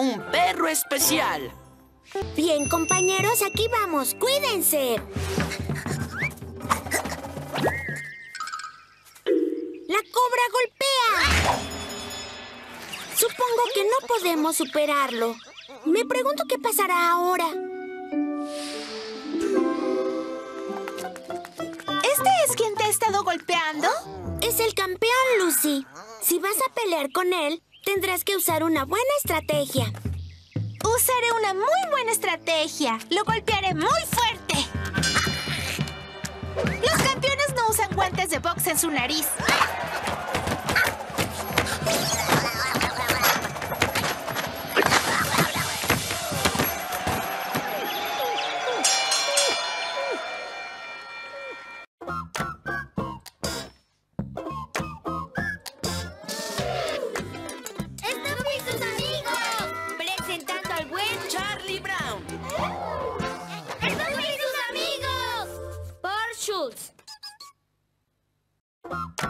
un perro especial. Bien, compañeros, aquí vamos. ¡Cuídense! ¡La cobra golpea! Supongo que no podemos superarlo. Me pregunto qué pasará ahora. ¿Este es quien te ha estado golpeando? Es el campeón, Lucy. Si vas a pelear con él, tendrás que usar una buena estrategia. Usaré una muy buena estrategia. Lo golpearé muy fuerte. Los campeones no usan guantes de box en su nariz. Charlie Brown. ¡Estos son sus amigos! Por Schultz.